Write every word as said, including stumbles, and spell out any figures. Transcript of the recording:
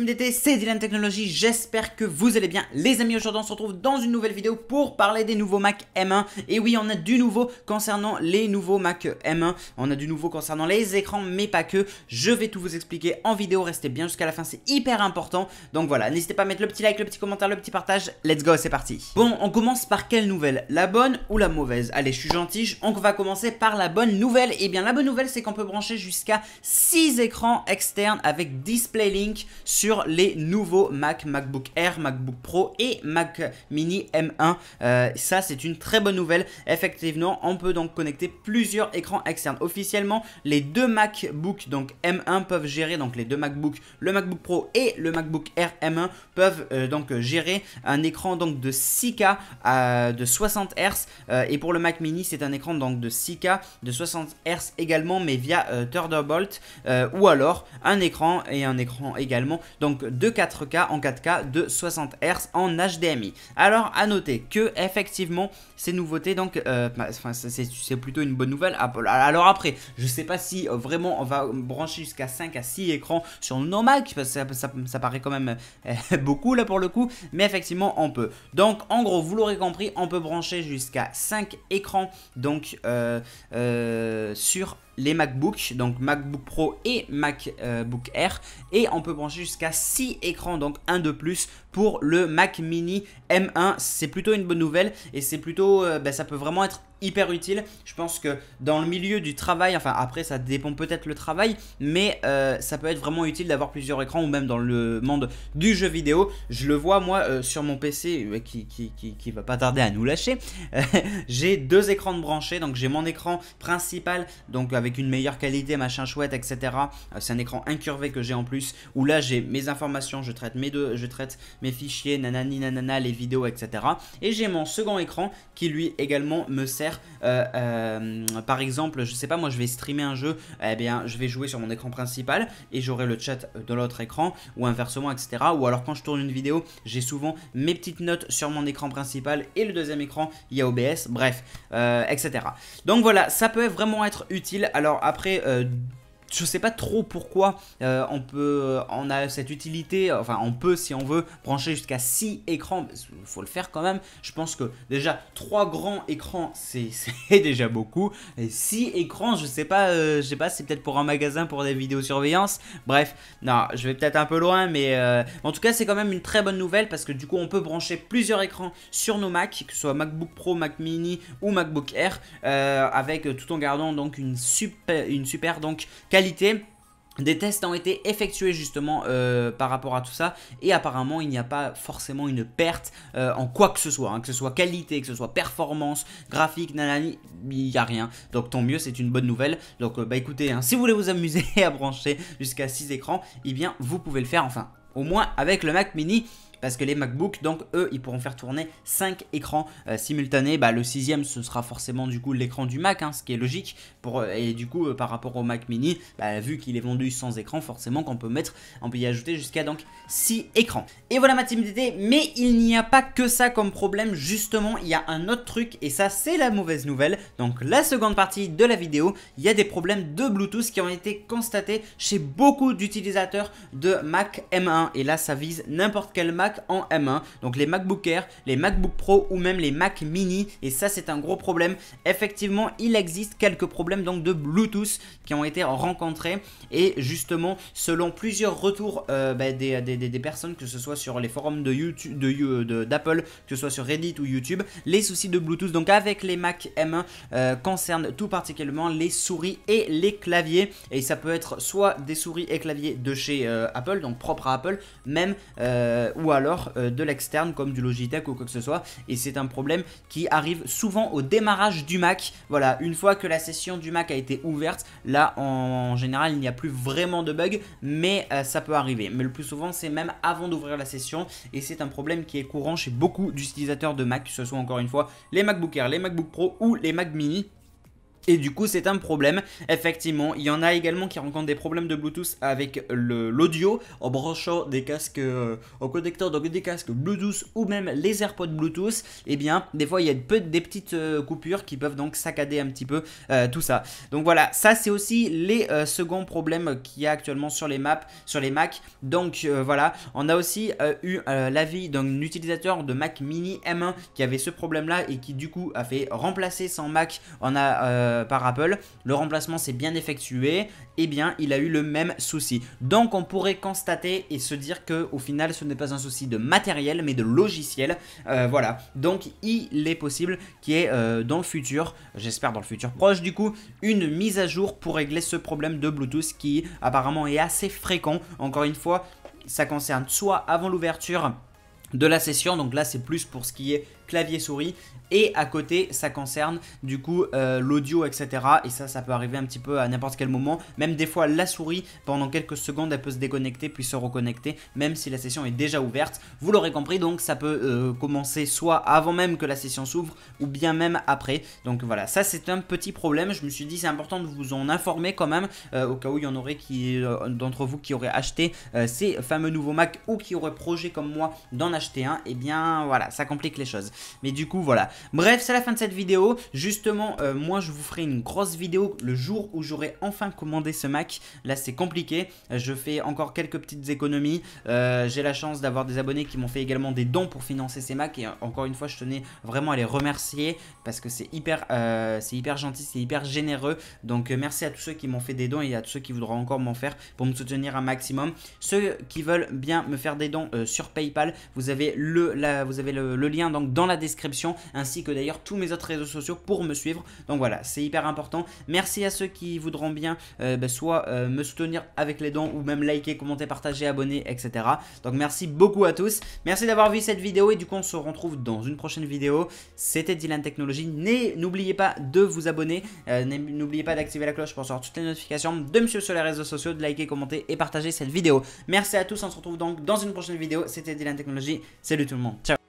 D T, c'est Dylan Technologies, j'espère que vous allez bien. Les amis, aujourd'hui on se retrouve dans une nouvelle vidéo pour parler des nouveaux Mac M un. Et oui, on a du nouveau concernant les nouveaux Mac M un, on a du nouveau concernant les écrans, mais pas que. Je vais tout vous expliquer en vidéo, restez bien jusqu'à la fin, c'est hyper important. Donc voilà, n'hésitez pas à mettre le petit like, le petit commentaire, le petit partage, let's go, c'est parti. Bon, on commence par quelle nouvelle? La bonne ou la mauvaise? Allez, je suis gentil, on va commencer par la bonne nouvelle. Et bien la bonne nouvelle, c'est qu'on peut brancher jusqu'à six écrans externes avec DisplayLink sur les nouveaux Mac, MacBook Air, MacBook Pro et Mac Mini M un. Euh, ça, c'est une très bonne nouvelle. Effectivement, on peut donc connecter plusieurs écrans externes. Officiellement, les deux MacBook donc M un peuvent gérer, donc les deux MacBook, le MacBook Pro et le MacBook Air M un peuvent euh, donc gérer un écran donc de six K à, de soixante hertz. Euh, et pour le Mac Mini, c'est un écran donc de six K de soixante hertz également, mais via euh, Thunderbolt, euh, ou alors un écran et un écran également donc de quatre K en quatre K de soixante hertz en H D M I. Alors à noter que effectivement ces nouveautés donc euh, enfin, c'est plutôt une bonne nouvelle. Alors après, je sais pas si euh, vraiment on va brancher jusqu'à cinq à six écrans sur nos Mac, parce que ça, ça, ça paraît quand même euh, beaucoup là pour le coup, mais effectivement on peut. Donc en gros, vous l'aurez compris, on peut brancher jusqu'à cinq écrans donc euh, euh, sur les MacBook, donc MacBook Pro et MacBook Air, et on peut brancher jusqu'à six écrans, donc un de plus pour le Mac Mini M un. C'est plutôt une bonne nouvelle et c'est plutôt, euh, ben, ça peut vraiment être hyper utile. Je pense que dans le milieu du travail, enfin après ça dépend peut-être le travail, mais euh, ça peut être vraiment utile d'avoir plusieurs écrans, ou même dans le monde du jeu vidéo. Je le vois moi euh, sur mon P C euh, qui, qui, qui, qui va pas tarder à nous lâcher. J'ai deux écrans de branchés, donc j'ai mon écran principal, donc avec une meilleure qualité, machin chouette, et cetera. Euh, c'est un écran incurvé que j'ai en plus, où là j'ai mes informations, je traite mes deux, je traite mes fichiers, nanani nanana, les vidéos, et cetera. Et j'ai mon second écran qui lui également me sert. Euh, euh, par exemple, je sais pas, moi je vais streamer un jeu, eh bien je vais jouer sur mon écran principal et j'aurai le chat de l'autre écran, ou inversement, et cetera. Ou alors quand je tourne une vidéo, j'ai souvent mes petites notes sur mon écran principal et le deuxième écran il y a O B S, bref, euh, et cetera. Donc voilà, ça peut vraiment être utile. Alors après, euh, je sais pas trop pourquoi euh, on peut, on a cette utilité, enfin on peut si on veut brancher jusqu'à six écrans, il faut le faire quand même. Je pense que déjà trois grands écrans c'est déjà beaucoup, et six écrans je sais pas, euh, je sais pas, c'est peut-être pour un magasin, pour des vidéosurveillance, bref, non je vais peut-être un peu loin, mais euh, en tout cas c'est quand même une très bonne nouvelle, parce que du coup on peut brancher plusieurs écrans sur nos Mac, que ce soit MacBook Pro, Mac Mini ou MacBook Air, euh, avec tout en gardant donc une super, une super donc qualité. Des tests ont été effectués justement euh, par rapport à tout ça, et apparemment il n'y a pas forcément une perte euh, en quoi que ce soit, hein, que ce soit qualité, que ce soit performance, graphique, nanani, il n'y a rien. Donc tant mieux, c'est une bonne nouvelle. Donc euh, bah écoutez, hein, si vous voulez vous amuser à brancher jusqu'à six écrans, eh bien vous pouvez le faire, enfin au moins avec le Mac Mini. Parce que les MacBook, donc eux, ils pourront faire tourner cinq écrans euh, simultanés. Bah, le sixième, ce sera forcément du coup l'écran du Mac, hein, ce qui est logique. Pour, euh, et du coup, euh, par rapport au Mac Mini, bah, vu qu'il est vendu sans écran, forcément qu'on peut mettre, on peut y ajouter jusqu'à donc six écrans. Et voilà ma team D T, mais il n'y a pas que ça comme problème. Justement, il y a un autre truc, et ça c'est la mauvaise nouvelle. Donc la seconde partie de la vidéo, il y a des problèmes de Bluetooth qui ont été constatés chez beaucoup d'utilisateurs de Mac M un. Et là, ça vise n'importe quel Mac en M un, donc les MacBook Air, les MacBook Pro ou même les Mac Mini, et ça c'est un gros problème. Effectivement, il existe quelques problèmes donc de Bluetooth qui ont été rencontrés, et justement selon plusieurs retours euh, bah, des, des, des personnes, que ce soit sur les forums de YouTube, de d'Apple, que ce soit sur Reddit ou YouTube, les soucis de Bluetooth donc avec les Mac M un euh, concernent tout particulièrement les souris et les claviers, et ça peut être soit des souris et claviers de chez euh, Apple, donc propre à Apple même, euh, ou alors euh, de l'externe comme du Logitech ou quoi que ce soit, et c'est un problème qui arrive souvent au démarrage du Mac. Voilà, une fois que la session du Mac a été ouverte, là en, en général il n'y a plus vraiment de bugs, mais euh, ça peut arriver, mais le plus souvent c'est même avant d'ouvrir la session, et c'est un problème qui est courant chez beaucoup d'utilisateurs de Mac, que ce soit encore une fois les MacBook Air, les MacBook Pro ou les Mac Mini. Et du coup c'est un problème, effectivement. Il y en a également qui rencontrent des problèmes de Bluetooth avec l'audio en branchant des casques, euh, en connectant donc des casques Bluetooth ou même les AirPods Bluetooth. Et bien des fois il y a peu, des petites euh, coupures qui peuvent donc saccader un petit peu euh, tout ça. Donc voilà, ça c'est aussi les euh, seconds problèmes qu'il y a actuellement sur les maps, sur les Mac. Donc euh, voilà, on a aussi euh, eu euh, l'avis d'un utilisateur de Mac Mini M un qui avait ce problème là et qui du coup a fait remplacer son Mac en a euh, par Apple. Le remplacement s'est bien effectué, et bien il a eu le même souci. Donc on pourrait constater et se dire que au final ce n'est pas un souci de matériel mais de logiciel. Euh, voilà, donc il est possible qu'il y ait euh, dans le futur, j'espère dans le futur proche du coup, une mise à jour pour régler ce problème de Bluetooth qui apparemment est assez fréquent. Encore une fois, ça concerne soit avant l'ouverture de la session, donc là c'est plus pour ce qui est clavier souris, et à côté ça concerne du coup euh, l'audio, etc. Et ça ça peut arriver un petit peu à n'importe quel moment. Même des fois la souris pendant quelques secondes elle peut se déconnecter puis se reconnecter même si la session est déjà ouverte. Vous l'aurez compris, donc ça peut euh, commencer soit avant même que la session s'ouvre ou bien même après. Donc voilà, ça c'est un petit problème. Je me suis dit c'est important de vous en informer quand même euh, au cas où il y en aurait qui euh, d'entre vous qui auraient acheté euh, ces fameux nouveaux Mac ou qui auraient projet comme moi d'en acheter un. Et bien voilà, ça complique les choses. Mais du coup voilà, bref c'est la fin de cette vidéo. Justement euh, moi je vous ferai une grosse vidéo le jour où j'aurai enfin commandé ce Mac. Là c'est compliqué, je fais encore quelques petites économies. euh, J'ai la chance d'avoir des abonnés qui m'ont fait également des dons pour financer ces Macs. Et encore une fois je tenais vraiment à les remercier parce que c'est hyper, euh, c'est hyper gentil, c'est hyper généreux. Donc euh, merci à tous ceux qui m'ont fait des dons et à tous ceux qui voudront encore m'en faire pour me soutenir un maximum. Ceux qui veulent bien me faire des dons euh, sur PayPal, vous avez le, la, vous avez le, le lien donc dans la description, ainsi que d'ailleurs tous mes autres réseaux sociaux pour me suivre. Donc voilà, c'est hyper important. Merci à ceux qui voudront bien euh, bah, soit euh, me soutenir avec les dons ou même liker, commenter, partager, abonner, et cetera. Donc merci beaucoup à tous. Merci d'avoir vu cette vidéo et du coup on se retrouve dans une prochaine vidéo. C'était Dylan Technologies. N'oubliez pas de vous abonner, euh, n'oubliez pas d'activer la cloche pour recevoir toutes les notifications de monsieur sur les réseaux sociaux, de liker, commenter et partager cette vidéo. Merci à tous, on se retrouve donc dans une prochaine vidéo. C'était Dylan Technologies. Salut tout le monde, ciao.